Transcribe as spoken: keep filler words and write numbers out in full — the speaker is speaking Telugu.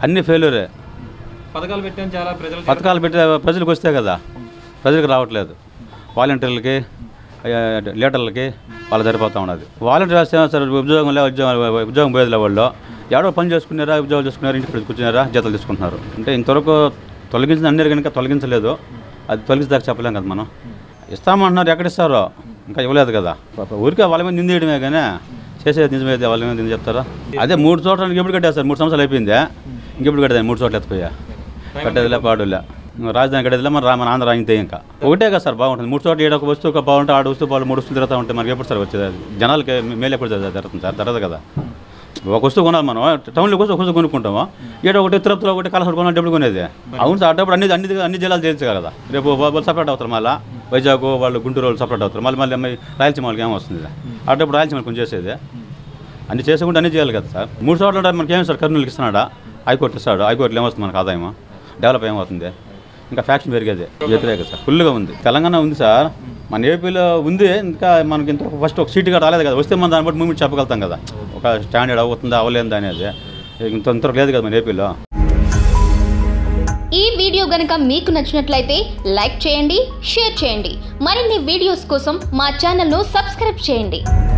అన్ని ఫెయిల్యూరే. పథకాలు పెట్టాను చాలా ప్రజలు పథకాలు పెట్టే ప్రజలకు వస్తే కదా, ప్రజలకు రావట్లేదు. వాలంటీర్లకి లీటర్లకి వాళ్ళు సరిపోతూ ఉన్నది. వాలంటీర్ వేస్తే సరే ఉద్యోగం లే ఉద్యోగం ఉద్యోగం పోయేదిలే వాళ్ళు ఎవడో పని చేసుకున్నారా, ఉద్యోగాలు చేసుకున్నారా, ఇంటికి కూర్చున్నారా, జీతాలు తీసుకుంటున్నారు. అంటే ఇంతవరకు తొలగించిన అన్ని కనుక తొలగించలేదు. అది తొలగించదాకా చెప్పలేం కదా మనం. ఇస్తామంటున్నారు, ఎక్కడిస్తారో ఇంకా ఇవ్వలేదు కదా. ఊరికే వాళ్ళ మీద నిందేయడమే కానీ చేసేది నిజమైతే వాళ్ళ మీద నింద చెప్తారా? అదే మూడు చోట్ల ఎప్పుడు కట్టేస్తారు, మూడు సంవత్సరాలు అయిపోయిందే, ఇంకెప్పుడు కట్టేది మూడు చోట్ల ఎత్తిపోయా కట్టేదిలే పాడులే. రాజధాని కట్టేదిలే మన మన ఆంధ్ర అయితే ఇంకా ఒకటే కదా సార్ బాగుంటుంది. మూడు చోట్ల ఏడొక వస్తువు బాగుంటే ఆడ వస్తువు బాగా మూడు వస్తువులు తిరుగుతూ ఉంటే మనకి ఎప్పుడు సార్ వచ్చేది? జనాలకి మేలు ఎప్పుడు జరుగుతుంది సార్? జరగదు కదా. ఒక వస్తువు కొనాలి మనం, టౌన్లో కోసం ఒక వస్తువు కొనుక్కుంటాము, ఏడో ఒకటి తిరుపతిలో ఒకటి కలసడు కొనాలి డబ్బులు కొనేది. అవును సార్, అప్పుడు అన్ని అన్ని అన్ని జిల్లాలు చేయించాలి కదా. రేపు వాళ్ళు సపరేట్ అవుతారు, మళ్ళీ వైజాగ్ వాళ్ళు గుంటూరు వాళ్ళు సపరేట్ అవుతారు, మళ్ళీ మళ్ళీ రాయలసీమ వాళ్ళకి ఏమొస్తుంది? అప్పుడు రాయలసీమ కొంచెం చేసేది అన్ని చేసుకుంటే అన్ని చేయాలి కదా సార్. మూడు చోట్ల మనకి ఏమి సార్? కర్నూలుకి ఇస్తున్నాడా, హైకోర్టు ఇస్తాడు, హైకోర్టులో ఏమొస్తుంది మనకు ఆదాయం? డెవలప్ ఏమవుతుంది? ఇంకా ఫ్యాక్షన్ పెరిగేది వ్యతిరేక సార్, ఫుల్గా ఉంది. తెలంగాణ ఉంది సార్, మన ఏపీలో ఉంది. ఇంకా మనకి ఇంత ఫస్ట్ ఒక సీటు కూడా రాలేదు కదా, వస్తే మనం దాన్ని బట్టి మూమెంట్ చెప్పగలుగుతాం కదా, ఒక స్టాండర్డ్ అవుతుందా అవ్వలేదు అనేది. ఇంత ఇంత లేదు కదా మన ఏపీలో. ఈ వీడియో గనుక మీకు నచ్చినట్లయితే లైక్ చేయండి, షేర్ చేయండి. మరిన్ని వీడియోస్ కోసం మా ఛానల్ను సబ్స్క్రైబ్ చేయండి.